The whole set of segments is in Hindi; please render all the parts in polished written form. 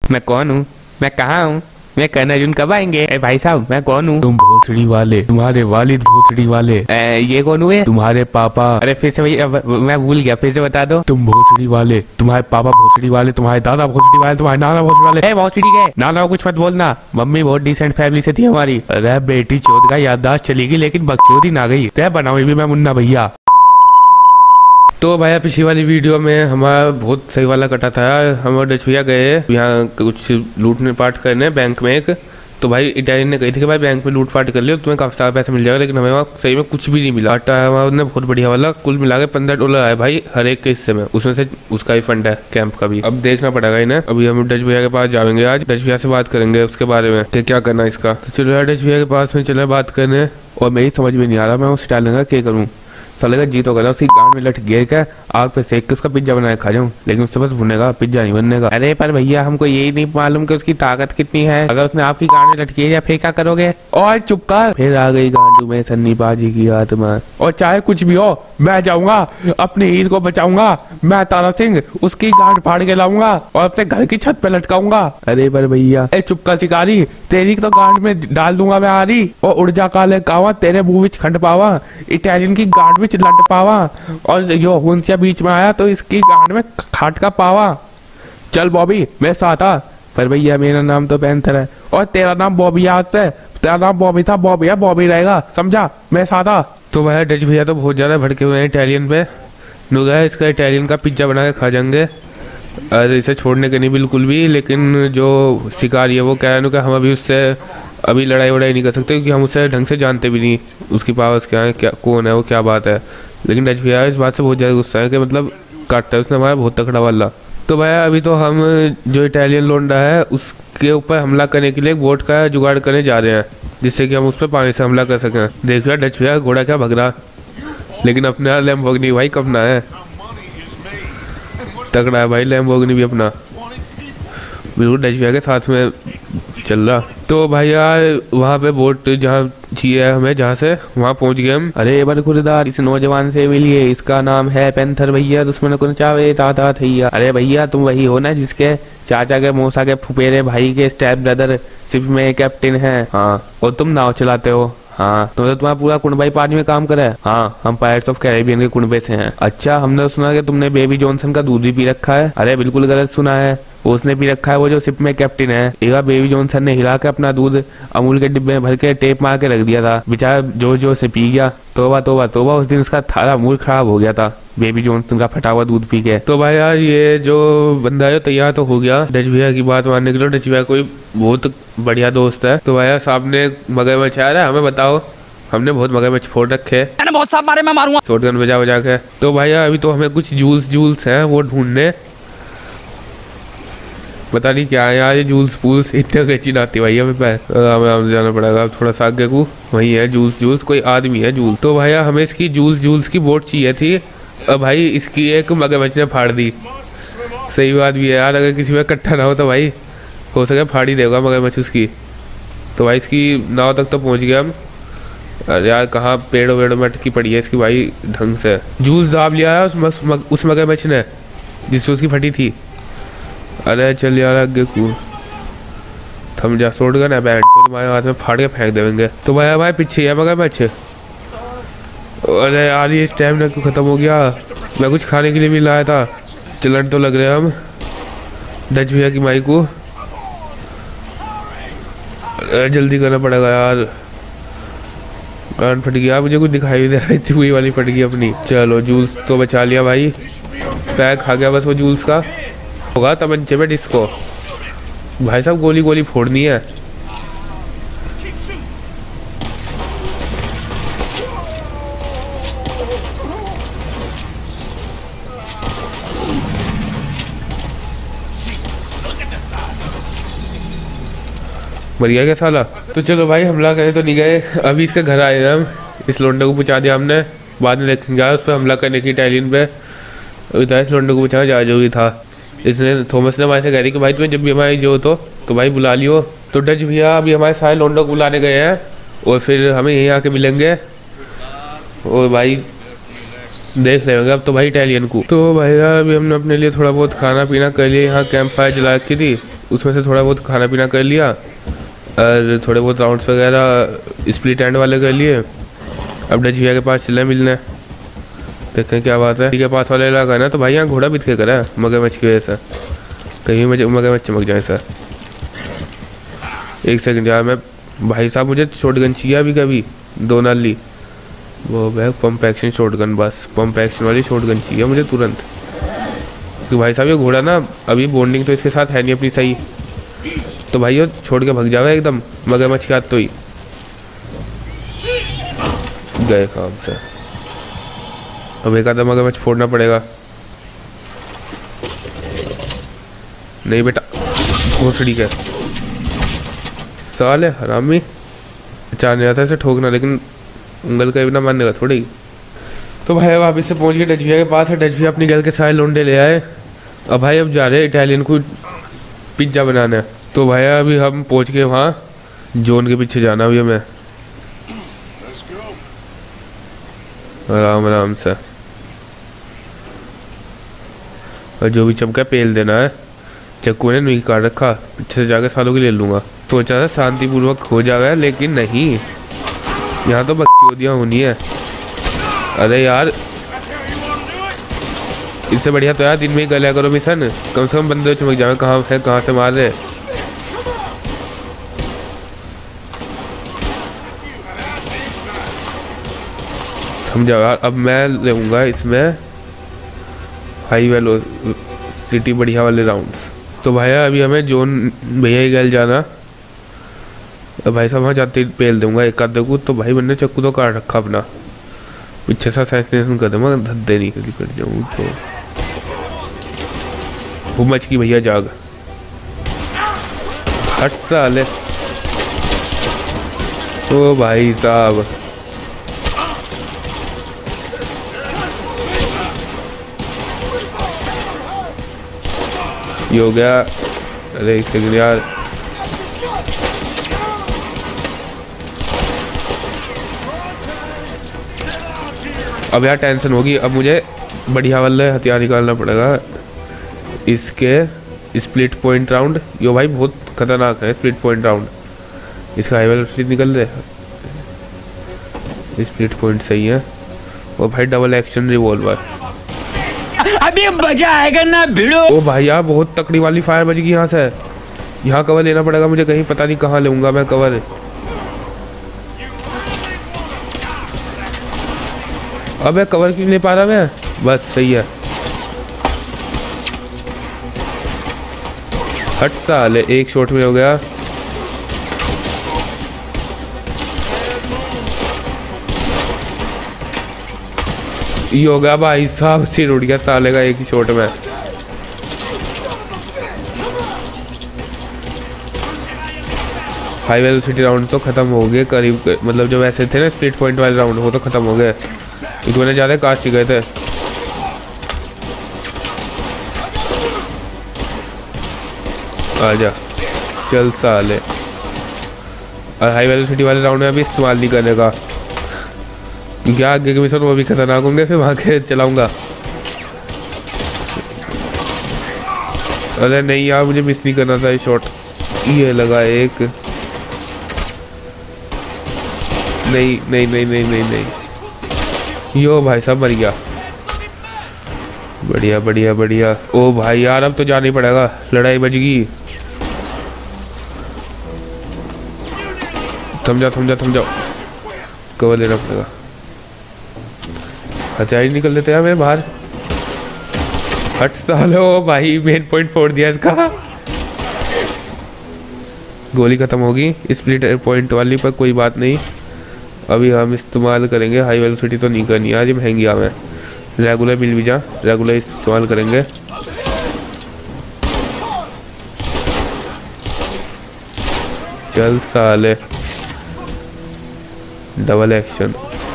मैं कौन हूँ? मैं कहाँ हूँ? मैं कर्ण अर्जुन कब आएंगे? भाई साहब मैं कौन हूँ? तुम भोसड़ी वाले, तुम्हारे वालिद भोसड़ी वाले। ये कौन हुए? तुम्हारे पापा। अरे फिर से भैया मैं भूल गया, फिर से बता दो। तुम भोसड़ी वाले, तुम्हारे पापा भोसड़ी वाले, तुम्हारे दादा भोसड़ी वाले, तुम्हारे नाना भोसड़ी वाले। भोसड़ी के नाना कुछ मत बोलना, मम्मी बहुत डिसेंट फैमिली से थी हमारी। अरे बेटी चौथ का याददाश्त चलेगी लेकिन बकचोदी ना गई। तय बनाओ भी मैं मुन्ना भैया। तो भैया पिछली वाली वीडियो में हमारा बहुत सही वाला कटा था। हम और डच भैया गए यहाँ कुछ लूटने पाट करने बैंक में एक। तो भाई इटालियन ने कही थी कि भाई बैंक में लूट पाट कर लियो तुम्हें काफ़ी सारा पैसा मिल जाएगा, लेकिन हमें वहाँ सही में कुछ भी नहीं मिला। हमारे बहुत बढ़िया वाला कुल मिला के $15 आए भाई हर एक के हिस्से में, उसमें से उसका ही फंड है कैंप का भी। अब देखना पड़ेगा इन्हें। अभी हम डच भैया के पास जाएंगे, आज डच भैया से बात करेंगे उसके बारे में कि क्या करना है इसका। तो चलो यार डच भैया के पास में चले बात करने। और मेरी समझ में नहीं आ रहा मैं उस इटालियन का क्या करूँ। साले का जी तो कर उसकी गांड में लट गिर के आग पे सेक के उसका पिज्जा बना के खा जाऊं, लेकिन उससे बस भुनेगा पिज्जा नहीं बनने का। अरे पर भैया हमको यही नहीं मालूम कि उसकी ताकत कितनी है। अगर उसने आपकी गांड में लटकी है फिर क्या करोगे? और चुप कर, फिर आ गई गांडू में सन्नी बाजी की आत्मा। और चाहे कुछ भी हो मैं जाऊंगा अपने हीर को बचाऊंगा। मैं तारा सिंह उसकी गांड फाड़ के लाऊंगा और अपने घर की छत पे लटकाऊंगा। अरे पर भैया चुप कर शिकारी, तेरी तो गांड में डाल दूंगा मैं आरी। और उड़ जा काले कावा, तेरे मुंह विच खंड पावा, इटालियन की गांड लट पावा। और यो हुंसिया बीच में आया तो इसकी गांड में खाट का पावा। चल बॉबी मैं साथ आ। पर भैया मेरा नाम तो पैंथर है और तेरा नाम बॉबी। आज से तेरा नाम बॉबी था, बॉबी है बॉबी रहेगा, समझा? मैं साथ आ। तो भाई डच भैया तो बहुत ज्यादा भड़के हुए हैं इटालियन पे। नुगा इसका इटालियन का पिज्जा बना के खा जाएंगे। अरे इसे छोड़ने के नहीं बिल्कुल भी, लेकिन जो शिकारी है वो कह रहा है कि हम अभी उससे अभी लड़ाई वड़ाई नहीं कर सकते क्योंकि हम उसे ढंग से जानते भी नहीं, उसकी पावर्स क्या है, क्या कौन है वो, क्या बात है। लेकिन डच भैया इस बात से बहुत ज़्यादा गुस्सा है कि मतलब काटता है उसने हमारा बहुत तकड़ा वाला। तो भैया अभी तो हम जो इटालियन लोंडा है उसके ऊपर हमला करने के लिए एक बोट का जुगाड़ करने जा रहे हैं, जिससे कि हम उस पर पानी से हमला कर सकें। देखिए डच भैया घोड़ा क्या भग रहा, लेकिन अपना लैम्बोर्गिनी भाई कपना है, तगड़ा है भाई लैम्बोर्गिनी भी अपना, बिल्कुल डच भैया के साथ में चल रहा। तो भाई यार वहाँ पे बोट जहाँ चाहिए हमें, जहाँ से वहाँ पहुँच गए हम। अरे बड़ खुरदार इस नौजवान से मिलिए, इसका नाम है पैंथर भैया, दुश्मन को नचावे ताता थैया। अरे भैया तुम वही हो ना जिसके चाचा के मौसा के फुफेरे भाई के स्टेप ब्रदर शिप में कैप्टन है? हाँ। और तुम नाव चलाते हो? हाँ। तो तुम्हारा पूरा कुनबा ही पानी में काम करा है? हाँ, हम पायरेट्स ऑफ कैरेबियन के कुनबे से हैं। अच्छा, हमने सुना कि तुमने बेबी जॉनसन का दूध भी पी रखा है। अरे बिल्कुल गलत सुना है, उसने पी रखा है वो जो शिप में कैप्टन है। एक बेबी जॉनसन ने हिला के अपना दूध अमूल के डिब्बे में भर के टेप मार के रख दिया था, बेचारा जो से पी गया। तोबा तोबा तोबा, उस दिन उसका सारा मूड खराब हो गया था बेबी जॉनसन का फटा हुआ दूध पी के। तो भाई यार ये जो बंदा है तैयार तो हो गया डच भैया की बात मानने के लिए। डच भैया कोई बहुत बढ़िया दोस्त है। तो भाई सामने मगरमच्छ आ रहा है, हमें बताओ, हमने बहुत मगरमच्छ फोड़ रखे, मैंने बहुत सांप मारे, मैं मारूंगा शॉटगन बजा बजा के। तो भाई अभी तो हमें कुछ जूल्स हैं वो ढूंढने, पता नहीं क्या है यार ये जूल्स पूल्स इतने कैची नाती भाई हमें हमें जाना पड़ेगा थोड़ा सा आगे को। वही है जूल्स कोई आदमी है जूल्स। तो भाई हमें इसकी जूल्स की बोट चाहिए थी। अब भाई इसकी एक मगरमच्छ ने फाड़ दी। सही बात भी है यार, अगर किसी में इकट्ठा ना हो तो भाई हो सके फाड़ ही देगा मगरमच्छ उसकी। तो भाई इसकी नाव तक तो पहुँच गया हम। अरे यार कहाँ पेड़ों वेड़ों में अटकी पड़ी है इसकी भाई ढंग से। जूल्स दाब लिया है उस मगरमच्छ ने जिससे उसकी फटी थी। अरे चल यार आगे को थम जा, सोट गया ना बैठ तो तुम्हारे हाथ में फाड़ के फेंक देंगे। तो भाई हमारे पीछे है मगरमच्छ। अरे यार ये स्टैमिना क्यों खत्म हो गया, मैं कुछ खाने के लिए भी लाया था। चलट तो लग रहे हम डच भैया की माई को। अरे जल्दी करना पड़ेगा यार, कान फट गया, मुझे कुछ दिखाई भी दे रही थी वही वाली फट गई अपनी। चलो जूल्स तो बचा लिया भाई, पैक खा गया बस वो जूल्स का। होगा तमंचे में डिस्को भाई साहब, गोली गोली फोड़नी है। मर गया क्या साला? तो चलो भाई हमला करें तो नहीं गए, अभी इसके घर आए हम, इस लोंडे को पूछा दिया हमने, बाद में देखेंगे उस पर हमला करने की इटालियन पे। इस लोंडे को पूछा जा जो भी था। इसने थॉमस ने हमारे से कह रही कि भाई तुम्हें जब भी हमारी जो तो भाई बुला लियो। तो डच भैया अभी हमारे सारे लोंडो को बुलाने गए हैं और फिर हमें यहीं आके मिलेंगे और भाई देख लेंगे अब तो भाई इटालियन को। तो भाई यार अभी हमने अपने लिए थोड़ा बहुत खाना पीना कर लिया, यहाँ कैंप फायर जला रखी थी, उसमें से थोड़ा बहुत खाना पीना कर लिया और थोड़े बहुत राउंड्स वगैरह स्प्लिट एंड वाले कर लिए। अब डच भैया के पास चले मिलने, देखते हैं क्या बात है। ठीक है, पास वाले इलाका है ना, तो भाई यहाँ घोड़ा बीत के करा है मगरमच्छ की वजह से, कहीं मुझे मगरमच्छ चमक जाए सर। एक सेकंड यार, मैं भाई साहब मुझे शॉटगन चाहिए अभी, कभी दो नाली वो है पंप एक्शन शॉटगन, बस पंप एक्शन वाली शॉटगन चाहिए मुझे तुरंत। तो भाई साहब ये घोड़ा ना अभी बॉन्डिंग तो इसके साथ है नहीं अपनी सही, तो भाई ये छोड़ के भाग जावे एकदम मगरमच्छ के हाथ तो ही गए काम से। अब एक आधा मगरमच्छ फोड़ना पड़ेगा। नहीं बेटा, घोसड़ी के साले हरामी, चाहने आता है इसे ठोकना, लेकिन उंगल का भी ना मानने का थोड़ी। तो भाई वापस से पहुंच गए डच भैया के पास है। डच भैया अपनी गल के सारे लोंडे ले आए। अब भाई अब जा रहे हैं इटालियन को पिज्ज़ा बनाना है। तो भाई अभी हम पहुंच गए वहाँ, जोन के पीछे जाना अभी हमें आराम आराम से, और जो भी चमका पेल देना है। चक्कू ने नहीं काट रखा, पीछे से जाकर सालों की ले लूँगा। सोचा था शांतिपूर्वक हो जाएगा, लेकिन नहीं, यहाँ तो बकचोदियाँ होनी है। अरे यार इससे बढ़िया तो यार दिन में ही कर लिया करो मिशन, कम से कम बंदे चमक जाए कहाँ है, कहाँ से मार रहे। समझा यार, अब मैं लूँगा इसमें हाई वेलोसिटी बढ़िया वाले राउंड्स। तो भाई अभी हमें जोन भैया ही गल जाना। अब भाई साहब वहाँ जाते ही पेल दूंगा एक आधे को। तो भाई मैंने चक्कू तो काट रखा अपना, पीछे से असैसिनेशन कर दूंगा, धद्दे नहीं कभी कर जाऊँ तो हुमच की भैया जाग हट साले। ओ भाई साहब ये हो गया। अरे एक सेकंड यार, अब यार टेंशन होगी। अब मुझे बढ़िया वाले हथियार निकालना पड़ेगा। इसके स्प्लिट पॉइंट राउंड, यो भाई बहुत खतरनाक है स्प्लिट पॉइंट राउंड। इसका हाई वेलोसिटी निकल रहे, स्प्लिट पॉइंट सही है। और भाई डबल एक्शन रिवॉल्वर, अभी मजा आएगा ना भिड़ो। ओ भाई यार बहुत तकड़ी वाली फायर बज गई यहाँ से। यहाँ कवर लेना पड़ेगा मुझे, कहीं पता नहीं कहाँ लूँगा मैं कवर। अबे कवर क्यों नहीं पा रहा मैं, बस सही है। हट साले, एक शॉट में हो गया। ये हो गया भाई साहब, सिर उड़ गया साले का एक ही शॉट में। हाई वेलोसिटी राउंड तो खत्म हो गए करीब, मतलब जो वैसे थे ना स्प्लिट पॉइंट वाले राउंड, वो तो खत्म हो गए। एक मैंने ज़्यादा कास्ट ही गए थे। आजा चल साले। और हाई वेलोसिटी वाले राउंड में अभी इस्तेमाल नहीं करने का, क्योंकि आगे के मिशन वो भी खतरनाक होंगे, फिर वहाँ के चलाऊंगा। अरे नहीं यार, मुझे मिस नहीं करना था ये शॉट। ये लगा एक, नहीं नहीं नहीं नहीं नहीं नहीं, यो भाई साहब मर गया। बढ़िया बढ़िया बढ़िया। ओ भाई यार अब तो जाना ही पड़ेगा, लड़ाई बच गई। थम जाओ, कवर लेना पड़ेगा। अच्छा ही निकल लेते हैं मेरे बाहर। हट सालो, भाई मेन पॉइंट फोड़ दिया इसका। गोली खत्म होगी स्प्लिट पॉइंट वाली, पर कोई बात नहीं। अभी हम इस्तेमाल करेंगे, हाई वेलोसिटी तो नहीं करनी आज, महंगी हमें। रेगुलर मिल भी जा, रेगुलर इस्तेमाल करेंगे। चल साले, डबल एक्शन।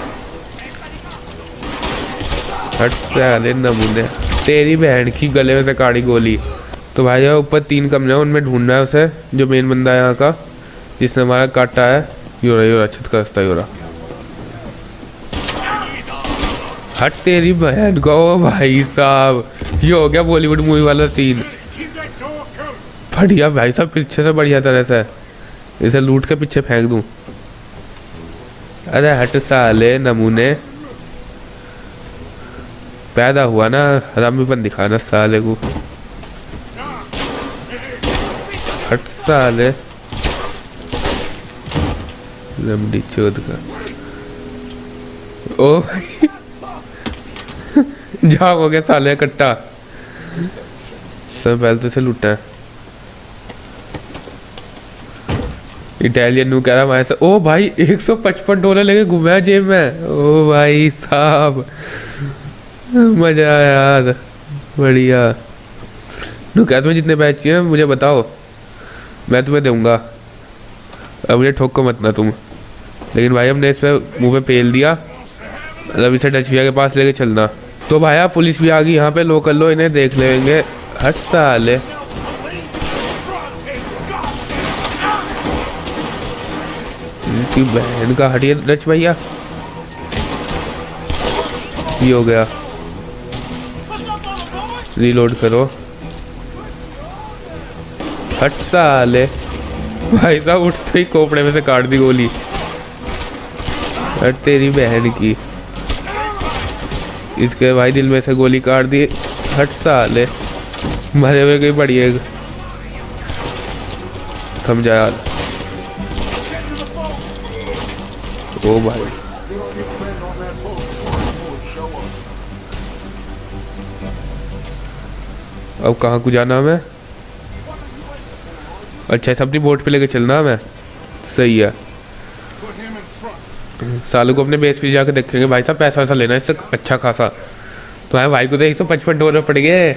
हट साले नमूने, तेरी बहन की गले में से काड़ी गोली। तो भाई ऊपर 3 कमरे हैं, उनमें ढूंढना है उसे, जो मेन बंदा है यहाँ का, जिसने हमारा काटा है। योरा छत का रास्ता योरा। हट तेरी बहन को भाई साहब, ये हो गया बॉलीवुड मूवी वाला सीन। बढ़िया भाई साहब, पीछे से बढ़िया तरह से इसे लूट के पीछे फेंक दूं। अरे हट साले नमूने, पैदा हुआ ना हरामीपन दिखाना साले को। हट साले लंबी चोद का। ओ भाई जाम हो गया साले कट्टा। तो पहले तो इसे लूटा है। इटालियन नु कह रहा हमारे से। ओ भाई $155 लेके घूमा जेब में। ओ भाई साहब मजा आया यार, बढ़िया। तू क्या तुम्हें जितने पैसे चाहिए मुझे बताओ, मैं तुम्हें दूंगा। अब मुझे ठोक को मत ना तुम। लेकिन भाई हमने इस पे मुंह पे पेल दिया, अब इसे डच भैया के पास लेके चलना। तो भाई पुलिस भी आ गई यहाँ पे, लोकल लो इन्हें देख लेंगे। हट साले की बहन का। हटिए डच भैया, ये हो गया। रीलोड करो। हट साले भाई साहब, उठते ही कोपड़े में से काट दी गोली। हट तेरी बहन की, इसके भाई दिल में से गोली काट दी। हट साले, मरे हुए कहीं बढ़िया। थम जा यार। ओ भाई अब कहाँ को जाना हमें? अच्छा अपनी बोट पे लेके चलना हमें, सही है। सालों को अपने बेस पे जाकर देखेंगे भाई साहब, पैसा वैसा लेना इससे अच्छा खासा। तुम्हारे भाई को तो $155 पड़ गए।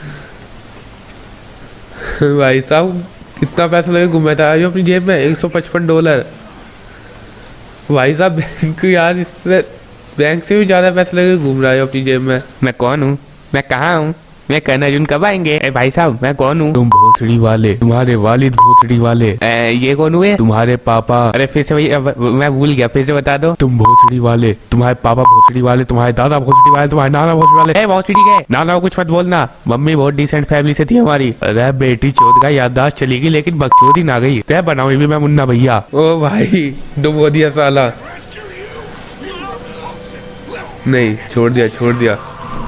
भाई साहब कितना पैसा लेके घूमा था जो अपनी जेब में, $155। भाई साहब बैंक यार, इससे बैंक से भी ज़्यादा पैसे लेके घूम रहा है अपनी जेब में। मैं कौन हूँ? मैं कहाँ हूँ? मैं कहना अर्जुन कब आएंगे? भाई साहब मैं कौन हूँ? तुम भोसड़ी वाले, तुम्हारे वालिद भोसड़ी वाले। ये कौन हुए? तुम्हारे पापा। अरे फिर से भैया, मैं भूल गया, फिर से बता दो। तुम भोसड़ी वाले, तुम्हारे पापा भोसड़ी वाले, तुम्हारे दादा भोसड़ी वाले, तुम्हारे नाना भोसड़ी वाले। बहुत ठीक है, नाना को कुछ मत बोलना। मम्मी बहुत डिसेंट फैमिली से थी हमारी। अरे बेटी चौथ का याददाश्त चली गई, लेकिन बकचोदी ना गई। तय बनाओ भी मैं मुन्ना भैया। ओ भाई डुबो दिया साला। नहीं छोड़ दिया, छोड़ दिया।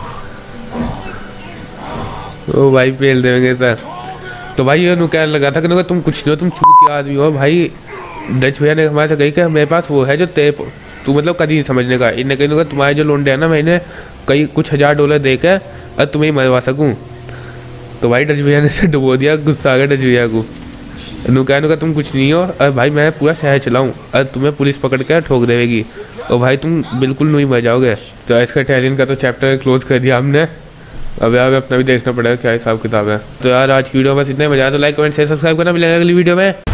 ओ भाई पेल देंगे सर। तो भाई ये कहने लगा था कि तुम कुछ नहीं हो, तुम चूतिया आदमी हो। भाई डच भैया ने हमारे से कही कि मेरे पास वो है जो तेप, तू मतलब कभी नहीं समझने का। इन्हें कहीं तुम्हारे जो लोंडे है ना, मैंने कई कुछ $1000 दे के और तुम्हें मरवा सकूँ। तो भाई डच भैया ने से डुबो दिया, गुस्सा आ गया डच भैया को। कहने का तुम कुछ नहीं हो, और भाई मैं पूरा शहर चलाऊँ और तुम्हें पुलिस पकड़ के ठोक देगी, और भाई तुम बिल्कुल नहीं मर जाओगे। तो इसका इटालियन का तो चैप्टर क्लोज कर दिया हमने। अब यार अपना भी देखना पड़ेगा क्या हिसाब किताब है। तो यार आज की वीडियो बस इतना ही। मजा आया तो लाइक कमेंट शेयर सब्सक्राइब करना। मिलेगा अगली वीडियो में।